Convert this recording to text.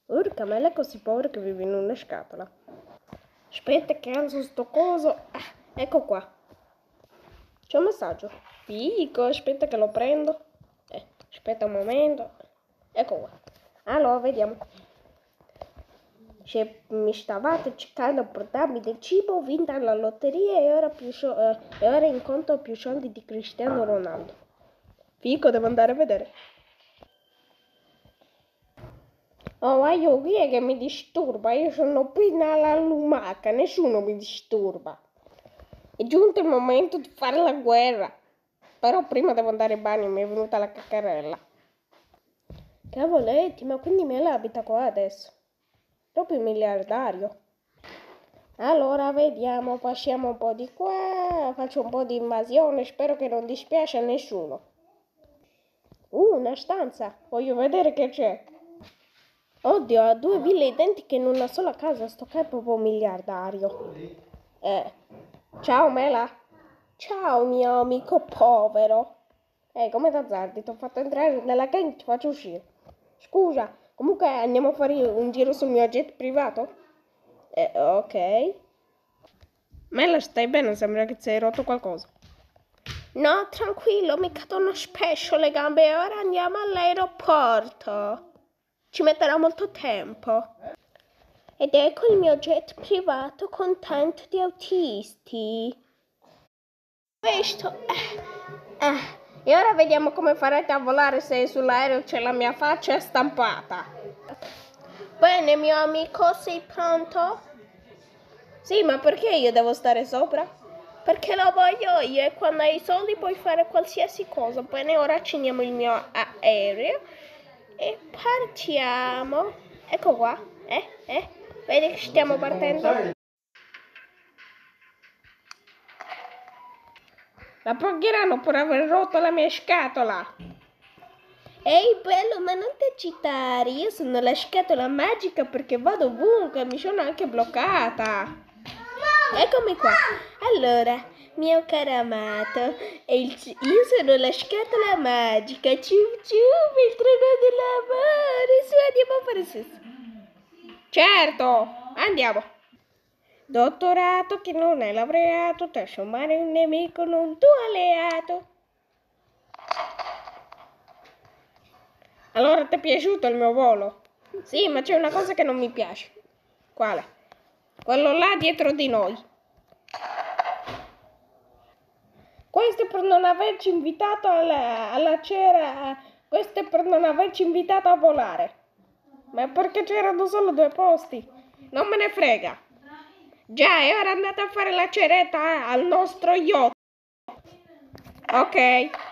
Urca, ma lei è così povera che vive in una scatola. Aspetta che alzo sto coso. Ecco qua. C'è un messaggio. Fico, aspetta che lo prendo. Aspetta un momento. Ecco qua. Allora, vediamo. Mi stavate cercando per darmi del cibo, ho vinto alla lotteria e ora in conto ho più soldi di Cristiano Ronaldo. Fico, devo andare a vedere. Oh, ma io chi è che mi disturba? Io sono appena alla lumaca, nessuno mi disturba. È giunto il momento di fare la guerra. Però prima devo andare in bagno, mi è venuta la caccarella. Cavoletti, ma quindi me la abita qua adesso? Proprio miliardario. Allora, vediamo, passiamo un po' di qua, faccio un po' di invasione, spero che non dispiace a nessuno. Una stanza, voglio vedere che c'è. Oddio, ha 2 ville identiche in una sola casa, sto qua è proprio miliardario. Ciao Mela. Ciao mio amico povero. Come d'azzardo, ti ho fatto entrare nella gang e ti faccio uscire. Scusa, comunque andiamo a fare un giro sul mio jet privato? Ok. Mela, stai bene? Sembra che ti sei rotto qualcosa. No, tranquillo, mi cadono spesso le gambe e ora andiamo all'aeroporto. Ci metterà molto tempo. Ed ecco il mio jet privato con tanto di autisti. Questo. E ora vediamo come farete a volare se sull'aereo c'è la mia faccia stampata. Bene, mio amico, sei pronto? Sì, ma perché io devo stare sopra? Perché lo voglio io e quando hai i soldi puoi fare qualsiasi cosa. Bene, ora accendiamo il mio aereo e partiamo. Ecco qua. Vedi che stiamo partendo? La pagheranno per aver rotto la mia scatola. Ehi bello, ma non ti agitare, io sono la scatola magica perché vado ovunque, mi sono anche bloccata. Eccomi qua. Allora, mio caro amato, io sono la scatola magica. Ciu ciu, il treno dell'amore. Su, andiamo a fare sesso. Certo, andiamo. Dottorato che non è laureato, trasformare un nemico in un tuo alleato. Allora, ti è piaciuto il mio volo? Sì, ma c'è una cosa che non mi piace. Quale? Quello là dietro di noi. Questo è per non averci invitato alla cera. Questo è per non averci invitato a volare. Ma perché c'erano solo 2 posti? Non me ne frega. Già, e ora andate a fare la ceretta al nostro yacht. Ok.